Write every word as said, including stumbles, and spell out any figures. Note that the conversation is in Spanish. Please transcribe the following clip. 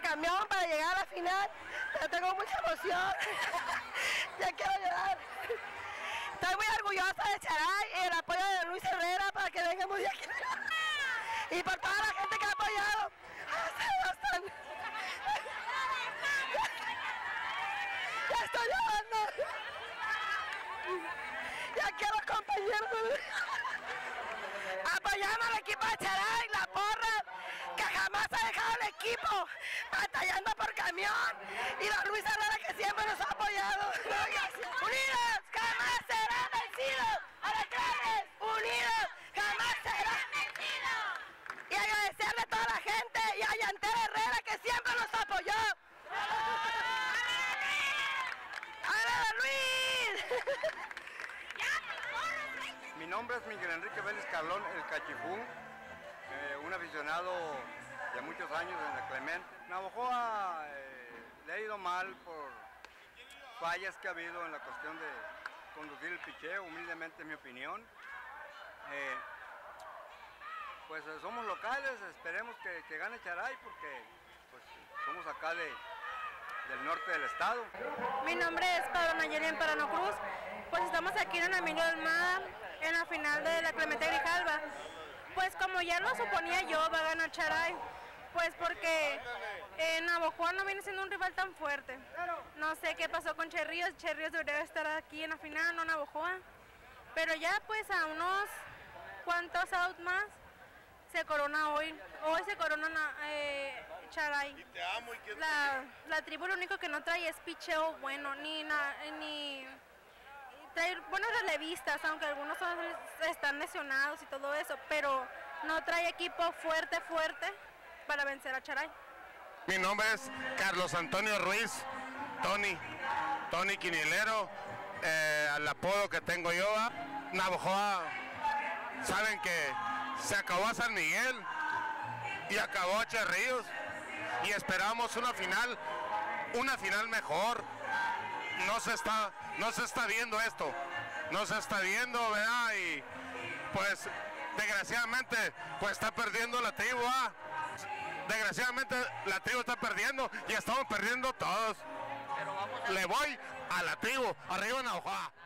por camión para llegar a la final, pero tengo mucha emoción. Ya quiero llorar. Estoy muy orgullosa de Charay y el apoyo de Luis Herrera para que venga muy aquí. Y por toda la gente que ha apoyado. Ya estoy llorando. Ya quiero compañeros. Apoyando al equipo de Charay, la porra, que jamás ha dejado el equipo, batallando por camión. Y don Luis Herrera, que siempre nos ha apoyado. Unidos, jamás serán vencidos. Alacranes, unidos, jamás serán vencidos. Y agradecerle a toda la gente y a Yantel Herrera, que siempre nos apoyó. ¡Hola, Luis! Mi nombre es Miguel Enrique Vélez Carlón, el Cachifún, eh, un aficionado de muchos años en la Clemente. Navojoa eh, le ha ido mal por fallas que ha habido en la cuestión de conducir el picheo, humildemente en mi opinión. Eh, pues eh, somos locales, esperemos que, que gane Charay porque pues, somos acá de, del norte del estado. Mi nombre es Pablo Nayeli Emparano Cruz, pues estamos aquí en Emilio del Mar, en la final de la Clemente Grijalva. Pues como ya lo suponía yo, va a ganar Charay, pues porque eh, Navojoa no viene siendo un rival tan fuerte. No sé qué pasó con Cherríos, Cherríos debería estar aquí en la final, no Navojoa. Pero ya pues a unos cuantos outs más se corona hoy, hoy se corona eh, Charay. La, la tribu lo único que no trae es picheo bueno, ni, na, ni trae buenos relevistas, aunque algunos son, están lesionados y todo eso, pero no trae equipo fuerte, fuerte para vencer a Charay. Mi nombre es Carlos Antonio Ruiz, Tony, Tony Quinilero, eh, al apodo que tengo yo. Navojoa, saben que se acabó a San Miguel y acabó a Cherríos y esperamos una final, una final mejor. No se está, no se está viendo esto, no se está viendo, ¿verdad? Y pues desgraciadamente pues está perdiendo la tribu, ¿ah? Desgraciadamente la tribu está perdiendo y estamos perdiendo todos. Le voy a la tribu, arriba Navojoa.